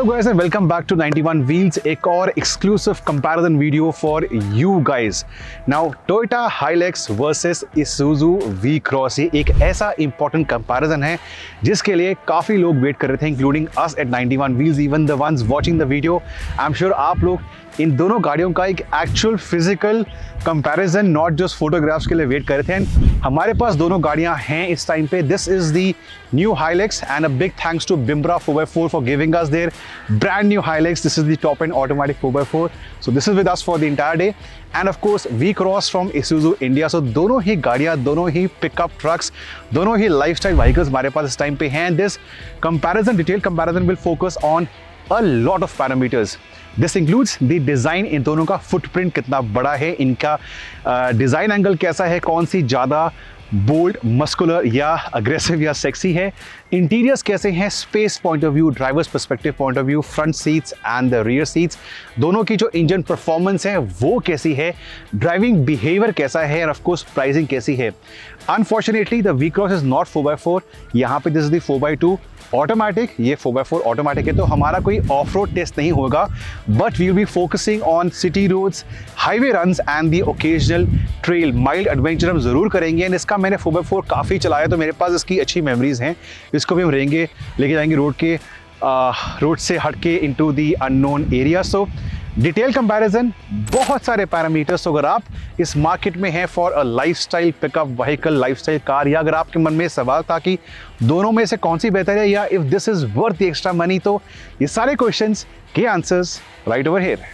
guys and welcome back to 91 Wheels, एक और exclusive comparison video for you guys. Now Toyota Hilux versus Isuzu V-Cross, ये एक ऐसा important comparison है जिसके लिए काफ़ी लोग वेट कर रहे थे, including us at 91 Wheels, even the ones watching the video. I'm sure आप लोग इन दोनों गाड़ियों का एक actual physical comparison, not just photographs के लिए वेट कर रहे थे। हमारे पास दोनों गाड़ियां हैं इस टाइम पे। This is the new Hilux and a big thanks to Bimbra 4x4 for giving us their brand new Hilux. This is the top end automatic 4x4, so this is with us for the entire day and of course V-Cross from Isuzu India. So दोनों ही गाड़ियां, दोनों ही pickup trucks, दोनों ही lifestyle vehicles हमारे पास इस time पे हैं. This comparison, detail comparison will focus on a lot of parameters. This includes the design, इन दोनों का फुटप्रिंट कितना बड़ा है, इनका डिज़ाइन एंगल कैसा है, कौन सी ज़्यादा बोल्ड, मस्कुलर या अग्रेसिव या सेक्सी है, इंटीरियर्स कैसे हैं, space point of view, driver's perspective point of view, front seats and the rear seats, दोनों की जो इंजन परफॉर्मेंस है वो कैसी है, ड्राइविंग बिहेवियर कैसा है और ऑफ कोर्स प्राइसिंग कैसी है. Unfortunately the V-Cross is not 4x4, यहाँ पे this is the 4x2 automatic, ये 4x4 ऑटोमेटिक है, तो हमारा कोई ऑफ रोड टेस्ट नहीं होगा, but we will be focusing on city roads, highway runs and the occasional trail. Mild adventure हम जरूर करेंगे एंड इसका मैंने 4x4 काफ़ी चलाया तो मेरे पास इसकी अच्छी मेमोरीज हैं. इसको भी हम लेके जाएंगे रोड से हट के into the unknown area. So detail comparison, बहुत सारे पैरामीटर्स. तो अगर आप इस मार्केट में हैं for a lifestyle pickup vehicle, lifestyle car, या अगर आपके मन में सवाल था कि दोनों में से कौन सी बेहतर है या if this is worth the extra money, तो ये सारे क्वेश्चंस के answers right over here.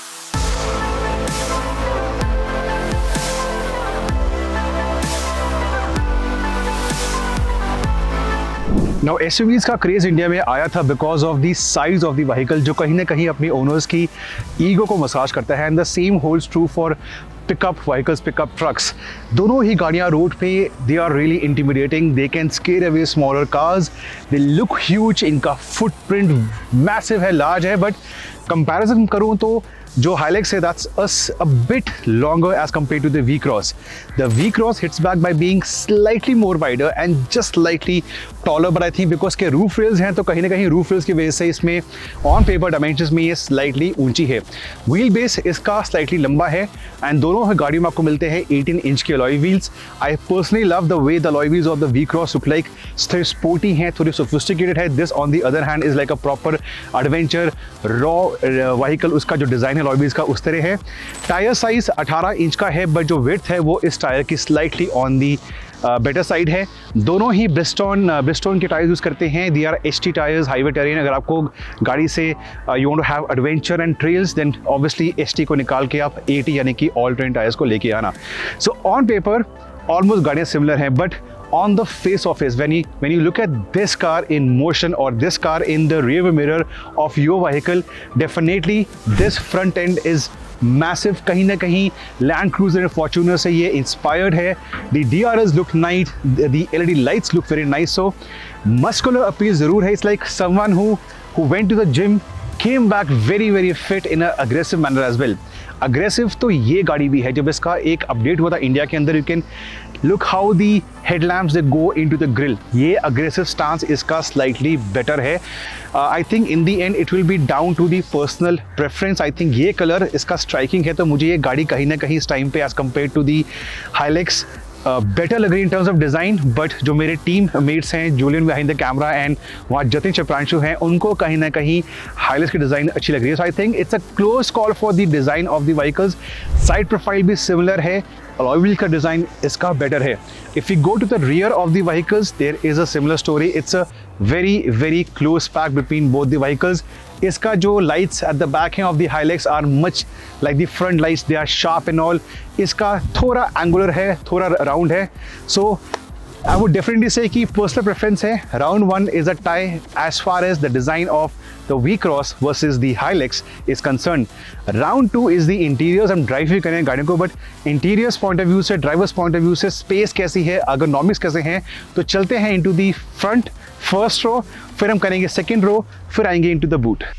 Now SUVs का क्रेज इंडिया में आया था because of the size of the vehicle, जो कहीं ना कहीं अपनी ओनर्स की ईगो को मसाज करता है. And the same holds true for pickup vehicles, pickup trucks. दोनों ही गाड़ियाँ रोड पे they are really intimidating, they can scare away smaller cars, they look huge, इनका फुटप्रिंट मैसिव है, लार्ज है. बट कंपैरिजन करूँ तो जो Hilux है that's a bit longer as compared to the V-Cross. The V-Cross hits back by being slightly more wider and just slightly taller, but I think because के roof rails हैं तो कहीं ना कहीं roof rails की वजह से इसमें on paper dimensions में ये slightly ऊंची है. Wheel base इसका slightly लंबा है and दोनों गाड़ियों में आपको मिलते हैं 18 इंच के alloy wheels. I personally love the way the alloy wheels of the V-Cross look like. थोड़ी sporty हैं, थोड़ी sophisticated है. This on the other hand is like a proper adventure raw vehicle. उसका जो डिज़ाइन है alloy wheels का उस तरह है. टायर साइज 18 इंच का है, बट जो विड्थ है वो इस टायर की slightly on the better side है. दोनों ही ब्रिस्टोन के टायर्स यूज़ करते हैं. They are HT tyres, highway terrain. अगर आपको गाड़ी से you want to have adventure and trails, then obviously HT को निकाल के आप AT यानी कि ऑल टेरेन टायर्स को लेके आना. सो ऑन पेपर ऑलमोस्ट गाड़ियाँ सिमिलर हैं, but on the face of it, when you look at this car in motion or this car in the rear mirror of your vehicle, definitely this front end is massive. कहीं ना कहीं Land Cruiser and Fortuner से ये inspired है. The DRS look nice, the LED lights look very nice. So muscular appeal ज़रूर है. It's like someone who went to the gym, came back very fit in a aggressive manner as well. Aggressive तो ये गाड़ी भी है. जब इसका एक अपडेट हुआ था इंडिया के अंदर, you can look how the headlamps they go into the grill. ये अग्रेसिव स्टांस इसका स्लाइटली बेटर है. I think in the end it will be down to the personal preference. I think ये colour इसका striking है, तो मुझे ये गाड़ी कहीं ना कहीं इस टाइम पे as compare to the Hilux better लग रही in terms of design. But जो मेरे टीम मेट्स हैं, Julian behind the camera and वहाँ जतिन चप्रांशु हैं, उनको कहीं ना कहीं Hilux की डिज़ाइन अच्छी लग रही है. So I think it's a close call for the design of the vehicles. Side profile भी सिमिलर है, alloy wheel का डिज़ाइन इसका बेटर है. If you go to the rear of the vehicles, there is a similar story. It's a very close pack between both the vehicles. इसका जो lights at the back हैं of the Hilux are much like the front lights, they are sharp and all. इसका थोड़ा angular है, थोड़ा round है. So I would definitely say कि personal preference है. Round 1 is a tie as far as the design of the V-Cross versus the Hilux is concerned. Round 2 is the interiors. हम drive भी करें गाड़ियों को, but interiors point of view से, driver's point of view से space कैसी है, ergonomics कैसे हैं, तो चलते हैं into the front first row, फिर हम करेंगे second row, फिर आएंगे into the boot.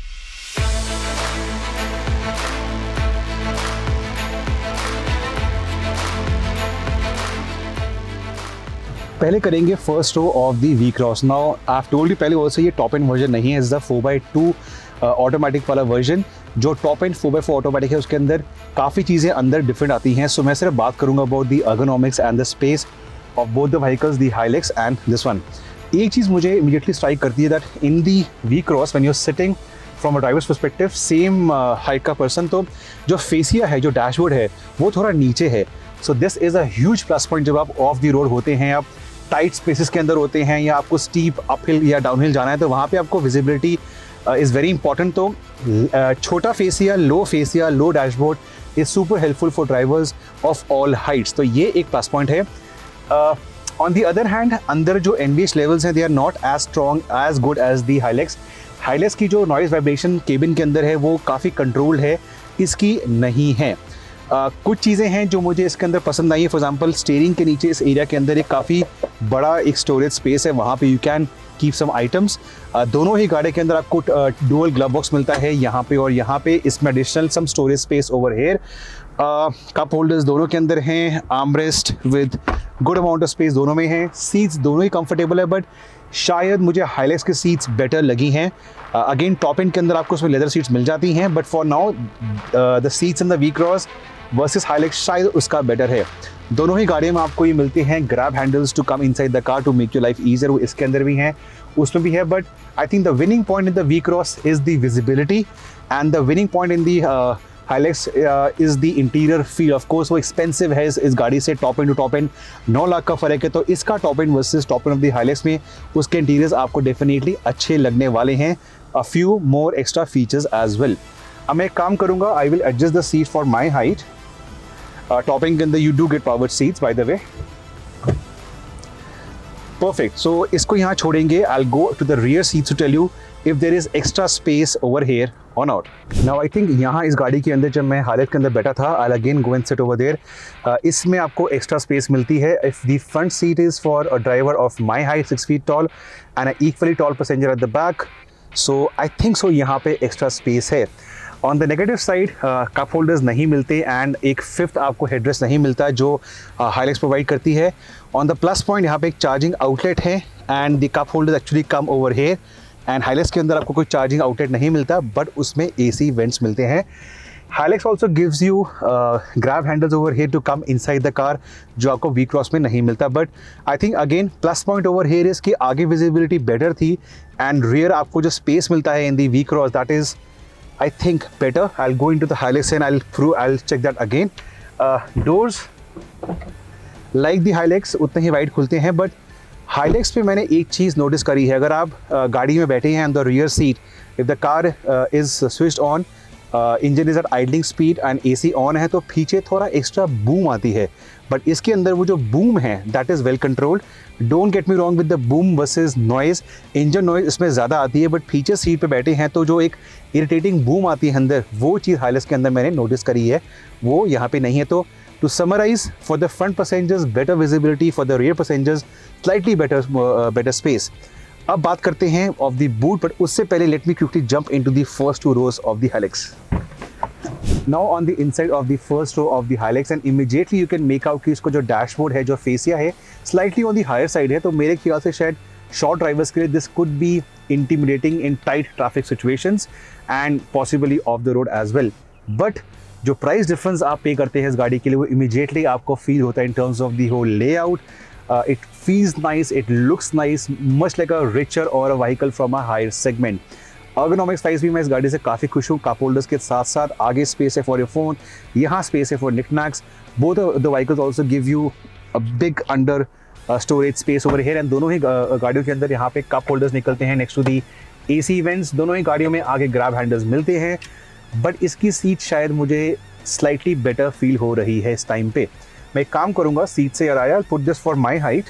पहले करेंगे first row of the V-Cross. Now I have told you पहले ऑल्सो, ये टॉप एंड वर्जन नहीं है, इज द 4x2 ऑटोमेटिक वाला वर्जन। जो टॉप एंड 4x4 ऑटोमेटिक है उसके अंदर काफ़ी चीज़ें अंदर डिफरेंट आती हैं। सो मैं सिर्फ बात करूँगा about the ergonomics and the space of both the vehicles, the Hilux and this one. एक चीज़ मुझे इमीडिएटली स्ट्राइक करती है that in the V-Cross when you are sitting from a driver's perspective, same height का person, तो जो fascia है, जो डैशबोर्ड है, वो थोड़ा नीचे है। So this is a huge plus point. जब आप ऑफ द रोड होते हैं, आप टाइट स्पेसेस के अंदर होते हैं, या आपको स्टीप अपहिल या डाउनहिल जाना है, तो वहाँ पे आपको विजिबिलिटी इज़ वेरी इंपॉर्टेंट। तो छोटा fascia, low dashboard is super helpful for drivers of all heights. तो ये एक प्लस पॉइंट है। ऑन दी अदर हैंड, अंदर जो NVH लेवल्स हैं, they are not as strong as good as the Hilux. Hilux की जो नॉइज़ वाइब्रेशन केबिन के अंदर है वो काफ़ी कंट्रोल्ड है, इसकी नहीं है। कुछ चीज़ें हैं जो मुझे इसके अंदर पसंद आई है। फॉर एग्जांपल, स्टीयरिंग के नीचे इस एरिया के अंदर एक काफ़ी बड़ा एक स्टोरेज स्पेस है, वहाँ पे you can keep some items. दोनों ही गाड़ी के अंदर आपको डुअल ग्लव बॉक्स मिलता है यहाँ पे और यहाँ पे। इसमें additional some storage space over here. Cup holders दोनों के अंदर हैं, armrest with good amount of space दोनों में है। सीट्स दोनों ही कंफर्टेबल है, बट शायद मुझे हाइलेक्स की सीट्स बेटर लगी हैं। अगेन टॉप एंड के अंदर आपको उसमें लेदर सीट्स मिल जाती हैं, but for now the seats in the V-Cross versus Hilux शायद उसका बेटर है। दोनों ही गाड़ियों में आपको ये मिलते हैं grab handles to come inside the car to make your life easier. वो इसके अंदर भी हैं, उसमें भी है, but I think the winning point in the V-Cross is the visibility and the winning point in the Hilux is the interior feel. Of course वो expensive है इस गाड़ी से, top end to top end 9 lakh का फ़र्क है। तो इसका top end versus top end of the Hilux में उसके इंटीरियर्स आपको डेफिनेटली अच्छे लगने वाले हैं। A few more extra features as well. अब मैं एक काम करूँगा, I will adjust the seat for my height. Top end के अंदर you do get powered seats by the way. Perfect. So इसको यहाँ छोड़ेंगे। I will go to the rear seats to tell you if there is extra space over here or not. Now I think यहाँ इस गाड़ी के अंदर जब मैं हाइलेक्स के अंदर बैठा था, I'll again go and sit over there. इसमें आपको extra space मिलती है. If the front seat is for a driver of my height, 6 feet tall, and an equally tall passenger at the back, so I think so यहाँ पे extra space है. On the negative side, cup holders नहीं मिलते and एक fifth आपको headrest नहीं मिलता जो हाइलेक्स प्रोवाइड करती है। ऑन द प्लस पॉइंट, यहाँ पे एक चार्जिंग आउटलेट है and the cup holders actually come over here. And Hilux के अंदर आपको कोई चार्जिंग आउटलेट नहीं मिलता, बट उसमें AC वेंट्स मिलते हैं। Hilux also gives you grab handles over here to come inside the car, जो आपको V-Cross में नहीं मिलता। But I think again plus point over here इसकी आगे विजिबिलिटी बेटर थी एंड रियर आपको जो स्पेस मिलता है in the V-Cross, that is I think better. I'll go into the Hilux and I'll check that again. Doors like the Hilux उतने ही wide खुलते हैं, बट Hilux पे मैंने एक चीज़ नोटिस करी है। अगर आप गाड़ी में बैठे हैं, the rear seat, if the car is switched on, engine is at idling speed and AC on है, तो पीछे थोड़ा एक्स्ट्रा बूम आती है। बट इसके अंदर वो जो बूम है that is well controlled. Don't get me wrong with the boom versus noise. Engine noise इसमें ज़्यादा आती है, बट पीछे सीट पे बैठे हैं तो जो एक इरिटेटिंग बूम आती है अंदर, वो चीज़ हाइलक्स के अंदर मैंने नोटिस करी है, वो यहाँ पे नहीं है। तो to summarise, for the front passengers better visibility, for the rear passengers slightly better space. अब बात करते हैं ऑफ द बूट, बट उससे पहले let me quickly jump into the first two rows of the Hilux. Now on the inside of the first row of the Hilux, and immediately you can make out कि इसको जो dashboard है, जो fascia है, slightly on the higher side है। तो मेरे ख्याल से शायद शॉर्ट ड्राइवर्स के लिए this could be intimidating in tight traffic situations and possibly off the road as well. But जो प्राइस डिफरेंस आप पे करते हैं इस गाड़ी के लिए, वो इमीडिएटली आपको फील होता है in terms of the whole layout. It feels nice, it looks nice, much like a richer or a vehicle from a higher segment. ergonomics wise भी मैं इस गाड़ी से काफ़ी खुश हूँ। कप होल्डर्स के साथ साथ आगे स्पेस है फॉर योर फोन, यहाँ स्पेस है for knickknacks. Both the vehicles also give you a big under storage space over here. And दोनों ही गाड़ियों के अंदर यहाँ पे कप होल्डर्स निकलते हैं next to the AC vents. दोनों ही गाड़ियों में आगे ग्रैब हैंडल्स मिलते हैं, बट इसकी सीट शायद मुझे स्लाइटली बेटर फील हो रही है इस टाइम पे। मैं एक काम करूँगा, सीट से यार आया, put this for my height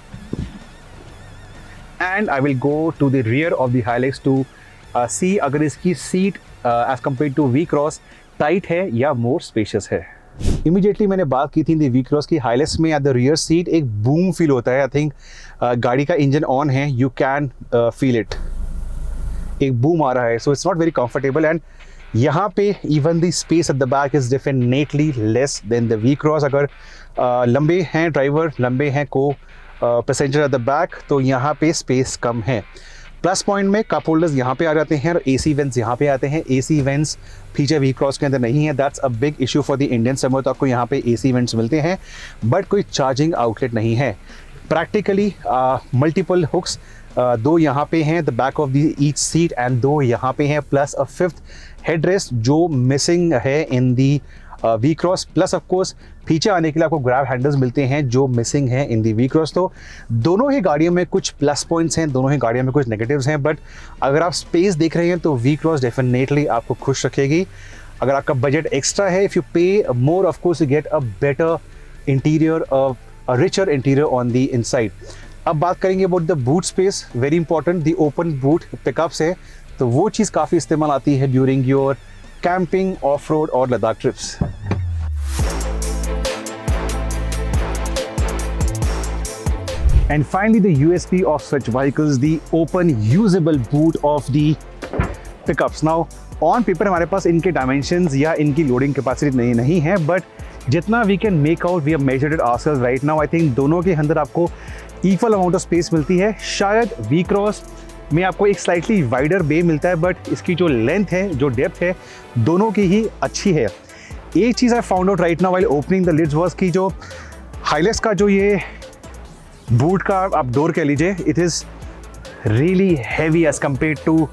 and I will go to the rear of the Hilux to see अगर इसकी seat as compare to V-Cross tight है या मोर स्पेशियस है। इमीडिएटली मैंने बात की थी V-Cross की, हाइलक्स में एट द रियर सीट एक बूम फील होता है। आई थिंक गाड़ी का इंजन ऑन है, यू कैन फील इट, एक बूम आ रहा है। So it's not very comfortable and यहाँ पे even the space at the back is definitely less than the V-Cross। अगर लंबे हैं ड्राइवर, लंबे हैं को पैसेंजर एट द बैक, तो यहाँ पे स्पेस कम है। प्लस पॉइंट में कप होल्डर्स यहाँ पे आ जाते हैं और AC वेंट्स यहाँ पे आते हैं। AC vents feature V cross के अंदर नहीं है, that's a big issue for the Indian summer. तो आपको यहाँ पे AC वेंट्स मिलते हैं बट कोई चार्जिंग आउटलेट नहीं है। प्रैक्टिकली मल्टीपल हुक्स, 2 यहाँ पे हैं the back of the each seat and 2 यहाँ पे हैं, प्लस अ 5th हेडरेस्ट जो मिसिंग है in the V cross. Plus of course पीछे आने के लिए आपको ग्रैब हैंडल्स मिलते हैं जो मिसिंग हैं इन दी वी क्रॉस। तो दोनों ही गाड़ियों में कुछ प्लस पॉइंट्स हैं, दोनों ही गाड़ियों में कुछ नेगेटिव्स हैं, बट अगर आप स्पेस देख रहे हैं तो वी क्रॉस डेफिनेटली आपको खुश रखेगी। अगर आपका बजट एक्स्ट्रा है, if you pay more of course you get a better interior, a richer interior on the inside. अब बात करेंगे about the boot space, very important, the open boot pickups है तो वो चीज़ काफ़ी इस्तेमाल आती है during your camping, off road और Ladakh trips. And finally, the USP of such vehicles, the open usable boot of the pickups. Now, on paper हमारे पास इनके dimensions या इनकी loading capacity नहीं है, but जितना we can make out, we have measured it ourselves right now. I think दोनों के अंदर आपको equal amount of space मिलती है। शायद V-Cross में आपको एक slightly wider bay मिलता है, but इसकी जो length है, जो depth है, दोनों की ही अच्छी है। एक चीज़ I found out right now while opening the lids was कि जो Hilux का जो ये बूट का आप डोर कह लीजिए, it is really heavy as compare to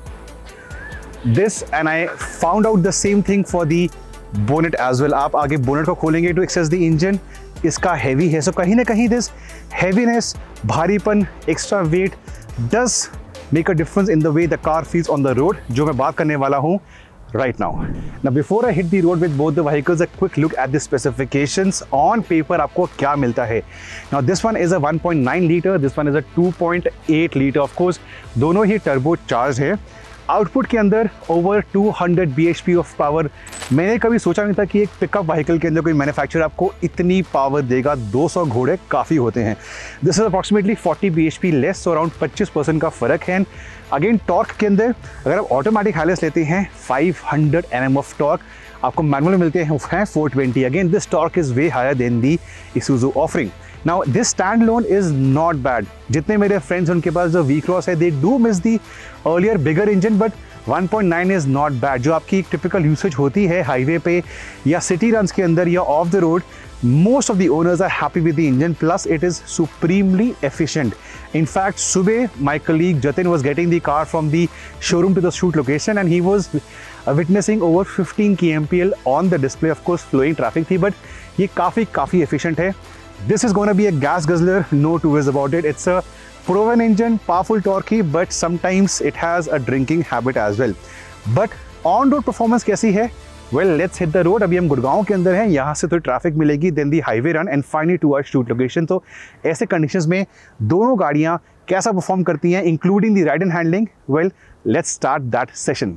this and I found out the same thing for the bonnet as well. आप आगे बोनेट को खोलेंगे टू एक्सेस द इंजन, इसका हैवी है, सो कहीं ना कहीं दिस हैवीनेस, भारीपन, extra weight does make a difference in the way the car feels on the road, जो मैं बात करने वाला हूँ right now. Now before I hit the road with both the vehicles, a quick look at the specifications. On paper आपको क्या मिलता है? Now this one is a 1.9 liter, this one is a 2.8 liter. Of course दोनों ही turbo charged है। Output के अंदर over 200 bhp of power. मैंने कभी सोचा नहीं था कि एक पिकअप व्हीकल के अंदर कोई मैन्युफैक्चरर आपको इतनी पावर देगा। 200 घोड़े काफ़ी होते हैं। दिस इज अप्रॉक्सीमेटली 40 bhp लेस, सो अराउंड 25% का फ़र्क है। अगेन टॉर्क के अंदर अगर आप ऑटोमेटिक हाइलेस लेते हैं 500 Nm ऑफ टॉर्क, आपको मैनुअल मिलते हैं 420। Again this torque is way higher than the Isuzu offering. Now this standalone is not bad. जितने मेरे फ्रेंड्स उनके पास जो वी क्रॉस है, they do miss the earlier bigger engine, but 1.9 is not bad. जो आपकी एक typical usage होती है हाईवे पे या सिटी रन्स के अंदर या off the road, most of the owners are happy with the engine, plus it is supremely efficient. In fact, subah my colleague Jatin was getting the car from the showroom to the shoot location and he was witnessing over 15 kmpl on the display. Of course flowing traffic थी, but ये काफ़ी efficient है। This is going to be a gas guzzler, no two ways about it. It's a proven engine, powerful torquey, but sometimes it has a drinking habit as well. But on-road performance कैसी है? Well, let's hit the road. अभी हम गुड़गांव के अंदर हैं, यहाँ से थोड़ी ट्रैफिक मिलेगी, then the highway run and finally to our shoot location. तो ऐसे कंडीशंस में दोनों गाड़ियाँ कैसा परफॉर्म करती हैं, including the ride and handling? Well, let's start that session.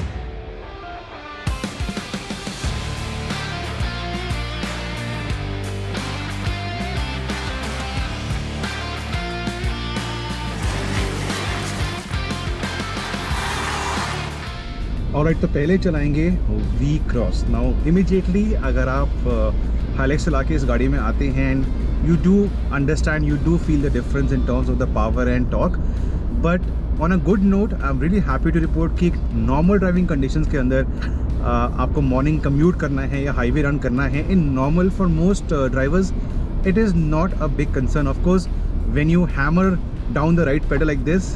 Alright, तो पहले चलाएंगे वी क्रॉस। नाउ इमीडिएटली अगर आप हाइलेक्स चला के इस गाड़ी में आते हैं, and you do understand, you do feel the difference in terms of the power and torque, but on a good note I am really happy to report कि नॉर्मल ड्राइविंग कंडीशंस के अंदर आपको मॉर्निंग कम्यूट करना है या highway run करना है, in normal for most drivers it is not a big concern. Of course when you hammer down the right pedal like this,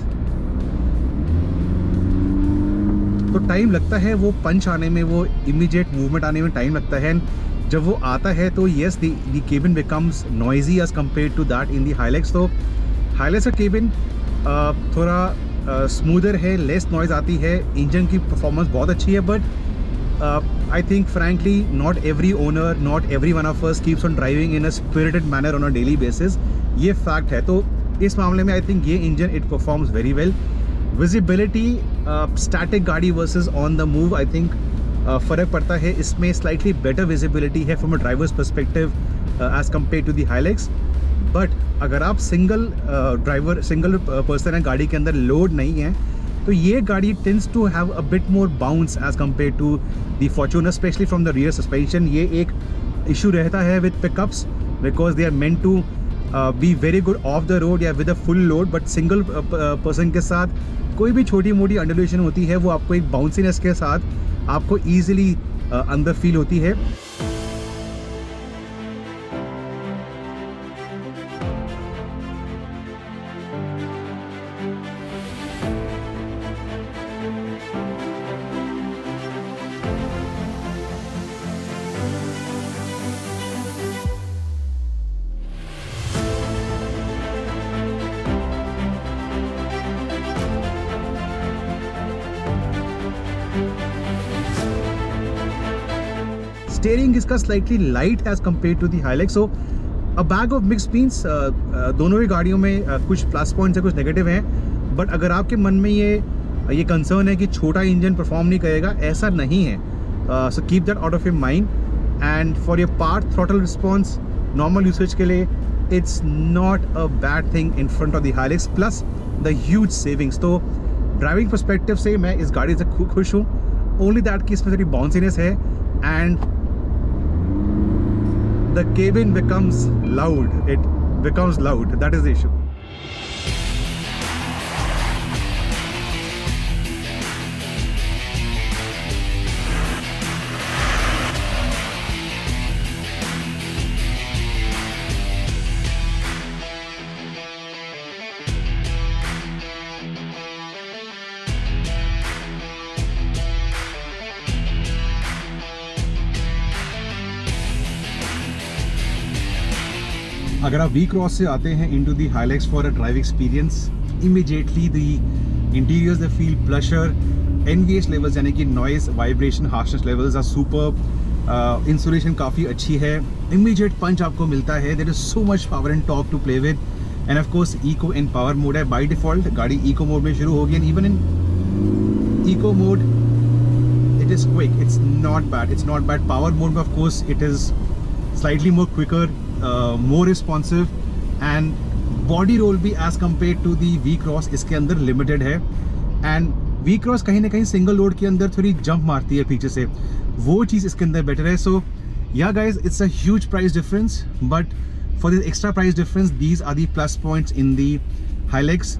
तो टाइम लगता है वो पंच आने में, वो इमीडिएट मूवमेंट आने में टाइम लगता है। जब वो आता है तो yes the cabin becomes noisy as compare to that in the Hilux. तो हाइलेक्स का केबिन थोड़ा स्मूदर है, लेस नॉइज़ आती है, इंजन की परफॉर्मेंस बहुत अच्छी है, but I think frankly not every owner, not every one of us keeps on driving in a spirited manner on a daily basis. ये फैक्ट है। तो इस मामले में आई थिंक ये engine it performs very well. Visibility static गाड़ी versus on the move, I think फ़र्क पड़ता है। इसमें स्लाइटली बेटर विजिबिलिटी है from a driver's perspective as compare to the Hilux. But अगर आप सिंगल पर्सन है, गाड़ी के अंदर लोड नहीं है, तो ये गाड़ी tends to have a bit more bounce as compare to the Fortuner, specially from the rear suspension. ये एक इशू रहता है with pickups because they are meant to be very good off the road या with a full load, but single person के साथ कोई भी छोटी मोटी अंडुलेशन होती है वो आपको एक बाउंसीनेस के साथ आपको ईजिली अंदर फील होती है। स्टीयरिंग इसका slightly light as compare to the Hilux, so a bag of mixed means. दोनों ही गाड़ियों में कुछ प्लस पॉइंट्स है, कुछ नेगेटिव हैं, बट अगर आपके मन में ये कंसर्न है कि छोटा इंजन परफॉर्म नहीं करेगा, ऐसा नहीं है। So keep that out of your mind. And for your part throttle response normal usage के लिए it's not a bad thing in front of the Hilux, plus the huge savings. तो driving perspective से मैं इस गाड़ी से खुश हूँ। ओनली दैट कि इसमें थोड़ी बाउंसीनेस है and the cabin becomes loud. It becomes loud. That is the issue. अगर आप वी क्रॉस से आते हैं into the Hilux for a drive experience, immediately the interiors they feel plusher, NVH levels यानी कि noise, vibration, harshness levels are superb, insulation काफ़ी अच्छी है, इमीडिएट पंच आपको मिलता है, there is so much power and torque to play with, and of course eco and power mode है। By default गाड़ी इको मोड में शुरू होगी, and even in eco mode it is quick, it's not bad. Power mode में of course it is slightly more quicker, more responsive, and body roll भी as compared to the V-Cross इसके अंदर limited है। and V-Cross कहीं ना कहीं single load के अंदर थोड़ी जंप मारती है पीछे से, वो चीज़ इसके अंदर बेटर है। so yeah guys, it's a huge price difference, but for this extra price difference these are the plus points in the Hilux।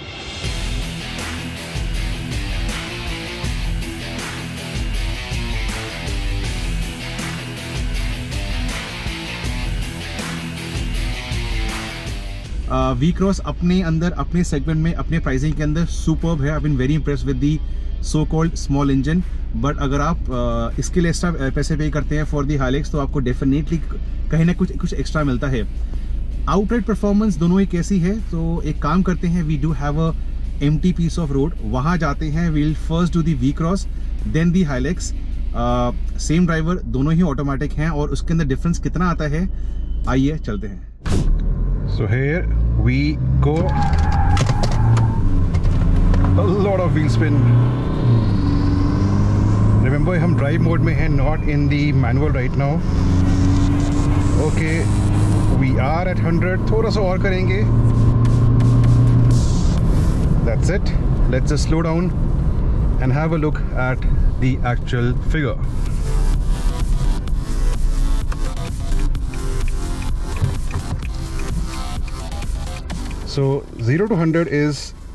V-Cross अपने अंदर, अपने सेगमेंट में, अपने प्राइसिंग के अंदर सुपर्ब है। I been very impressed with the so called small engine, but अगर आप इसके लिए एक्स्ट्रा पैसे पे करते हैं फॉर दी हाइलैक्स तो आपको डेफिनेटली कहीं ना कुछ एक्स्ट्रा मिलता है। आउटराइड परफॉर्मेंस दोनों ही कैसी है, तो एक काम करते हैं, we do have a empty piece of road, वहाँ जाते हैं, we'll first do the V-Cross then the Hilux. Same driver, दोनों ही ऑटोमेटिक हैं, और उसके अंदर डिफरेंस कितना आता है आइए चलते हैं। So here we go. A lot of wheel spin. Remember हम drive mode में हैं, not in the manual right now. Okay, we are at 100. थोड़ा सा और करेंगे. That's it. Let's just slow down and have a look at the actual figure. So 0 to 100 is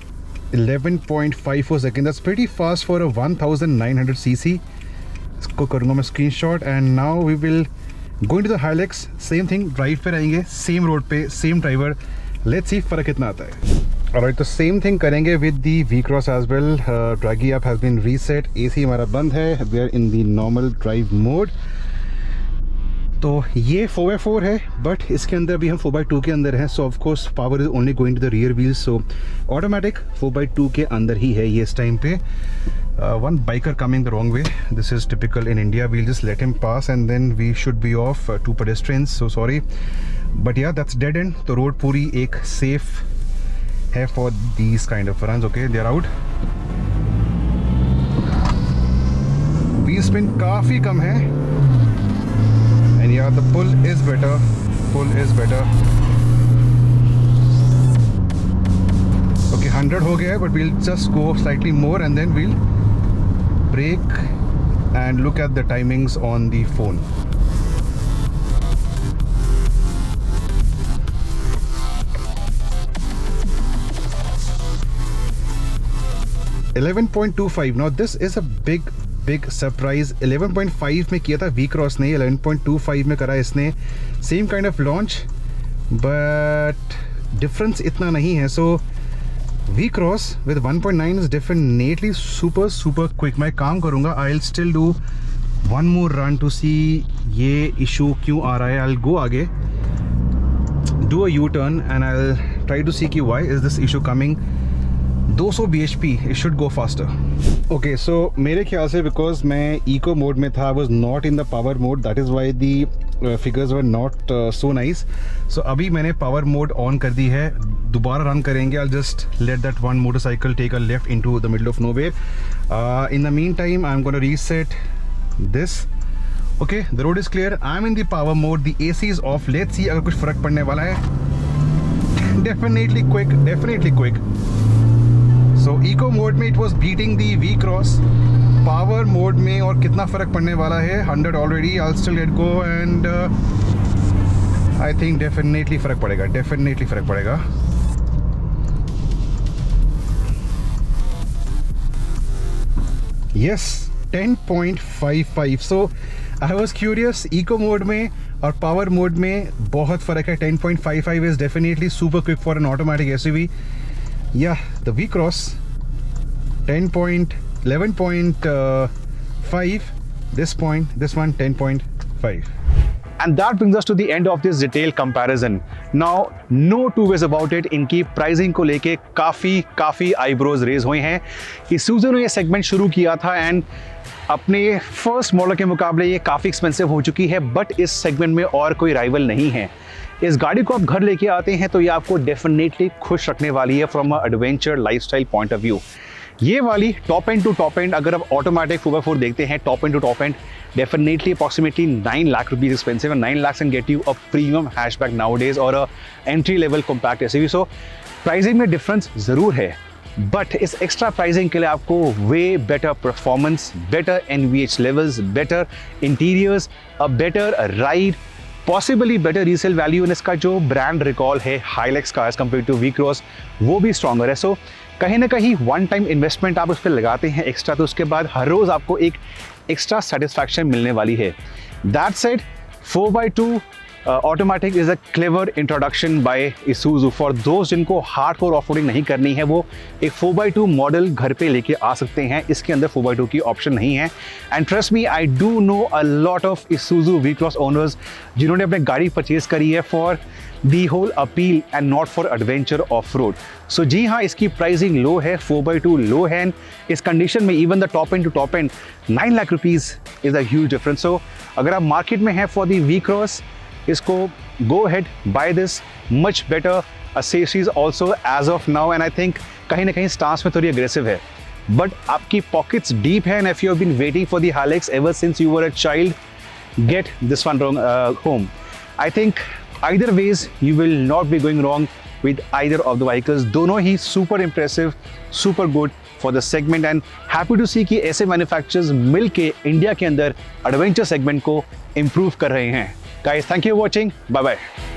11.54 seconds. That's pretty fast for a 1900 cc. इसको करूँगा मैं screenshot, and now we will go into the Hilux. Same thing, drive पे रहेंगे, same road पे, same driver, let's see फ़र्क कितना आता है। ऑलराइट, तो सेम थिंग करेंगे with the V-Cross as well. Dragy app has been reset, AC हमारा बंद है, we are in the normal drive mode. तो ये 4x4 है, बट इसके अंदर भी हम 4x2 के अंदर हैं, so of course power is only going to the rear wheels, so automatic 4x2 के अंदर ही है ये इस टाइम पे। One biker coming the wrong way, this is typical in India, we'll just let him pass and then we should be off to pedestrians, so sorry, but ya that's dead end. तो road पूरी एक safe है for these kind of runs. Okay, they are out. Wheel spin काफ़ी कम है, and yeah, the pull is better. Okay, 100 हो गया है, but we'll just go slightly more and then we'll brake and look at the timings on the phone. 11.25. Now this is a big surprise. 11.5 में किया था V-Cross ने, 11.25 में करा इसने. Same kind of launch, but difference इतना नहीं है. So V-Cross with 1.9 is definitely super quick. मैं काम करूँगा. I'll still do one more run to see ये issue क्यों आ रहा है. I'll go आगे, do a U-turn and I'll try to see why is this issue coming. 200 bhp, it should go faster. Okay, so मेरे ख्याल से because मैं eco mode में था, I was not in the power mode, that is why the figures were not so nice. So अभी मैंने power mode on कर दी है. दोबारा run करेंगे. I'll just let that one motorcycle take a left into the middle of nowhere. In the meantime, I'm going to reset this. Okay, the road is clear. I'm in the power mode. The AC is off. Let's see अगर कुछ फर्क पड़ने वाला है. Definitely quick. So eco mode में it was beating the V-Cross. Power mode में और कितना फ़र्क पड़ने वाला है. 100 already. I'll still let go and I think definitely फ़र्क पड़ेगा. Yes, 10.55. So I was curious. Eco mode में और power mode में बहुत फ़र्क है. 10.55 is definitely super quick for an automatic SUV. Yeah, the V-Cross 11.5, this one 10.5. And that brings us to the end of this detailed comparison. Now, no two ways about it. इनकी pricing को लेके काफ़ी eyebrows raise हुए हैं. Isuzu ने ये segment शुरू किया था एंड अपने फर्स्ट मॉडल के मुकाबले ये काफ़ी एक्सपेंसिव हो चुकी है, बट इस सेगमेंट में और कोई राइवल नहीं है. इस गाड़ी को आप घर लेके आते हैं तो ये आपको डेफिनेटली खुश रखने वाली है from a adventure lifestyle point of view. ये वाली top end to top end अगर आप ऑटोमेटिक 4x4 देखते हैं, top end to top end definitely approximately 9 lakh rupees expensive and 9 lakhs can get you a premium hatchback nowadays और a entry level compact SUV. So pricing में difference ज़रूर है, but इस extra pricing के लिए आपको way better performance, better NVH levels, better interiors, a better ride, possibly better resale value, and इसका जो ब्रांड रिकॉल है हाइलेक्स का एज कम्पेयर टू V-Cross वो भी स्ट्रॉन्गर है. सो कहीं ना कहीं वन टाइम इन्वेस्टमेंट आप उस पर लगाते हैं एक्स्ट्रा, तो उसके बाद हर रोज़ आपको एक एक्स्ट्रा सेटिस्फैक्शन मिलने वाली है. That said, 4x2 automatic is a clever introduction by Isuzu for दोस्त जिनको हार्डकोर ऑफरोडिंग नहीं करनी है. वो एक 4x2 मॉडल घर पे लेके आ सकते हैं. इसके अंदर 4x2 की ऑप्शन नहीं है. And trust me, I do know a lot of Isuzu V-Cross owners जिन्होंने अपनी गाड़ी परचेज करी है for the whole appeal and not for adventure off road. So जी हाँ, इसकी प्राइसिंग लो है, 4x2 लो है. एंड इस कंडीशन में even the top end to top end 9 lakh rupees is a huge difference. So अगर आप मार्केट में हैं फॉर दी V-Cross, इसको go ahead, buy this, much better accessories also as of now, and I think कहीं ना कहीं stance में थोड़ी aggressive है, but आपकी pockets deep है, and if you have been waiting for the Hilux ever since you were a child, get this one home. I think either ways you will not be going wrong with either of the vehicles. दोनों ही super impressive, super good for the segment, and happy to see कि ऐसे manufacturers मिल के India के अंदर adventure segment को improve कर रहे हैं. Guys, thank you for watching. Bye bye.